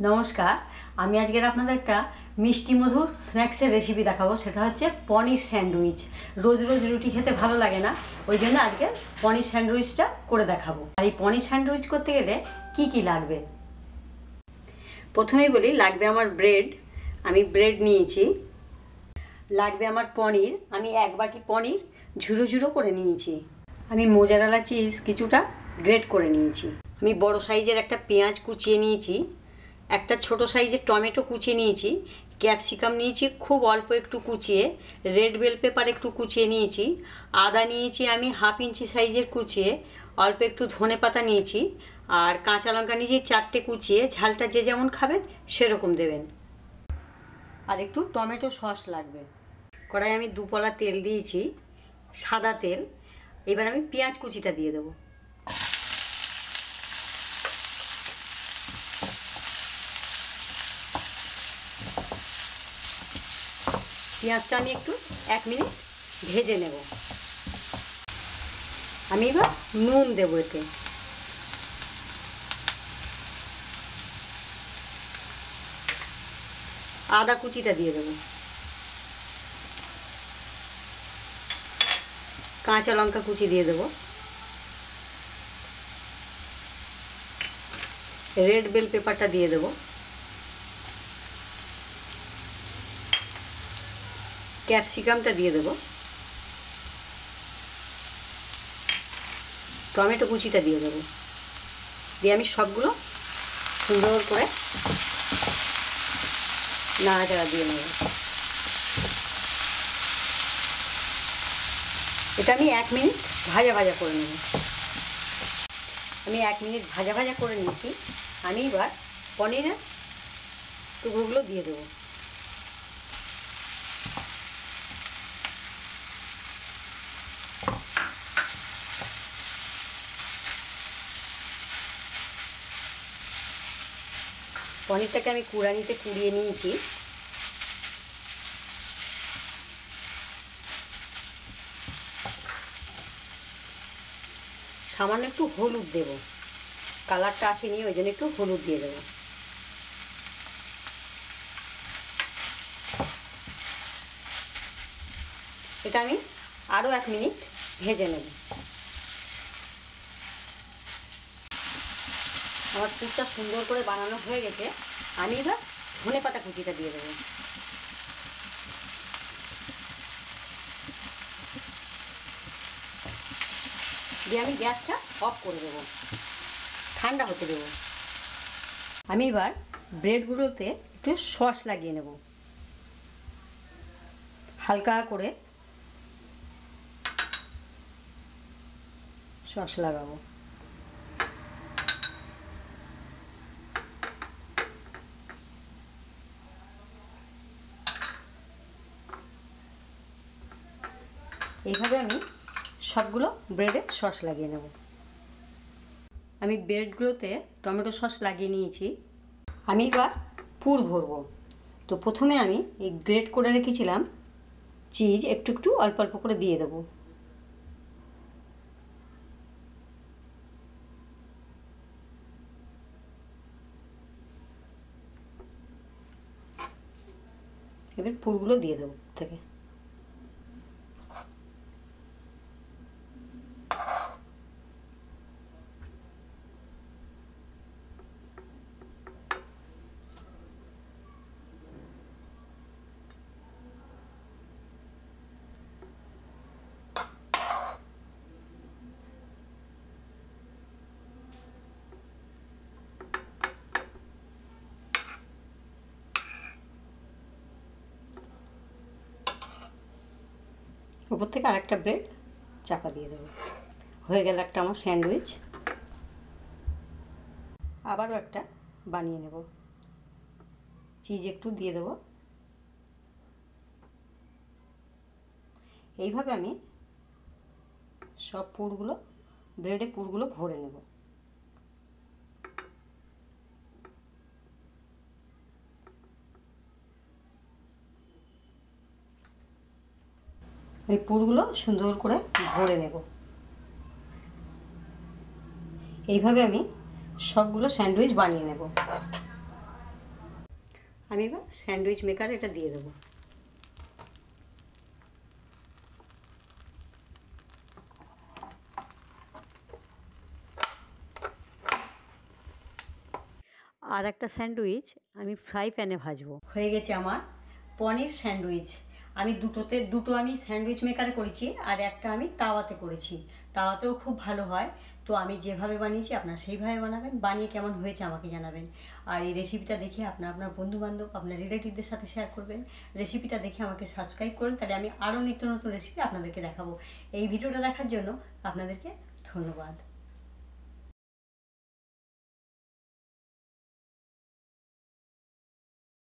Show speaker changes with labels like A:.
A: নমস্কার, আমি আজকের আপনাদের একটা মিষ্টি মধুর স্ন্যাক্সের রেসিপি দেখাবো। সেটা হচ্ছে পনির স্যান্ডউইচ। রোজ রোজ রুটি খেতে ভালো লাগে না, ওই জন্য আজকে পনির স্যান্ডউইচটা করে দেখাবো। আর এই পনির স্যান্ডউইচ করতে গেলে কি কি লাগবে প্রথমেই বলি। লাগবে আমার ব্রেড, আমি ব্রেড নিয়েছি। লাগবে আমার পনির, আমি 1 বাটি পনির ঝুরো ঝুরো করে নিয়েছি। আমি মোজারেলা চিজ কিছুটা গ্রেট করে নিয়েছি। আমি বড় সাইজের একটা পেঁয়াজ কুচিয়ে নিয়েছি। একটা ছোট সাইজের টমেটো কুচিয়ে নিয়েছি। ক্যাপসিকাম নিয়েছি খুব অল্প একটু কুচিয়ে। রেড বেল পেপার একটু কুচিয়ে নিয়েছি। আদা নিয়েছি আমি 1/2 ইঞ্চি সাইজের কুচিয়ে। অল্প একটু ধনেপাতা নিয়েছি। আর কাঁচা লঙ্কা নিয়েছি 4টে কুচিয়ে। ঝালটা যে যেমন খাবেন সেরকম দেবেন। আর একটু টমেটো সস লাগবে। কড়াই আমি 2 পলা তেল দিয়েছি, সাদা তেল। এবার আমি পেঁয়াজ কুচিটা দিয়ে দেবো। পেঁয়াজটা আমি একটু 1 মিনিট ভেজে নেব। আমি এবার নুন দেবো এতে। আদা কুচিটা দিয়ে দেবো। কাঁচা লঙ্কা কুচি দিয়ে দেবো। রেড বেল পেপারটা দিয়ে দেবো। ক্যাপসিকামটা দিয়ে দেবো। টমেটো কুচিটা দিয়ে দেবো। দিয়ে আমি সবগুলো সুন্দর করে নাড়াচাড়া দিয়ে নেব। এটা আমি 1 মিনিট ভাজা ভাজা করে নেব। আমি 1 মিনিট ভাজা ভাজা করে নিয়েছি। আমি এবার পনিরের টুকরোগুলো দিয়ে দেবো। পনিরটাকে আমি কুড়ানিতে কুড়িয়ে নিয়েছি। সামান্য একটু হলুদ দেব, কালারটা আসেনি ওই জন্য একটু হলুদ দিয়ে দেবো। এটা আমি আরও 1 মিনিট ভেজে নেব। আমার পুরটা সুন্দর করে বানানো হয়ে গেছে। আমি এবার ধনেপাতা কুচিটা দিয়ে দেবো। দিয়ে আমি গ্যাসটা অফ করে দেবো, ঠান্ডা হতে দেবো। আমি এবার ব্রেডগুলোতে একটু সস লাগিয়ে নেব, হালকা করে সস লাগাবো। এইভাবে আমি সবগুলো ব্রেডে সস লাগিয়ে নেব। আমি ব্রেডগুলোতে টমেটো সস লাগিয়ে নিয়েছি। আমি এবার পুর ভরবো। তো প্রথমে আমি এই গ্রেট করে রেখেছিলাম চিজ একটু একটু অল্প অল্প করে দিয়ে দেবো। এবার পুরগুলো দিয়ে দেবো থেকে। উপর থেকে আরেকটা ব্রেড চাপা দিয়ে দেবো। হয়ে গেল একটা আমার স্যান্ডউইচ। আবারও একটা বানিয়ে নেব। চিজ একটু দিয়ে দেবো। এইভাবে আমি সব পুরগুলো ব্রেডে পুরগুলো ভরে নেব। এই পুরগুলো সুন্দর করে ভরে নেব। এইভাবে আমি সবগুলো স্যান্ডউইচ বানিয়ে নেব। আমি এবার স্যান্ডউইচ মেকার এটা দিয়ে দেবো। আর একটা স্যান্ডউইচ আমি ফ্রাই প্যানে ভাজবো। হয়ে গেছে আমার পনির স্যান্ডউইচ। আমি দুটো আমি স্যান্ডউইচ মেকারে করেছি, আর একটা আমি তাওয়াতে করেছি। তাওয়াতেও খুব ভালো হয়। তো আমি যেভাবে বানিয়েছি আপনারা সেইভাবে বানাবেন, বানিয়ে কেমন হয়েছে আমাকে জানাবেন। আর এই রেসিপিটা দেখে আপনার বন্ধুবান্ধব, আপনার রিলেটিভদের সাথে শেয়ার করবেন। রেসিপিটা দেখে আমাকে সাবস্ক্রাইব করুন, তাহলে আমি আরও নিত্য নতুন রেসিপি আপনাদেরকে দেখাবো। এই ভিডিওটা দেখার জন্য আপনাদেরকে ধন্যবাদ।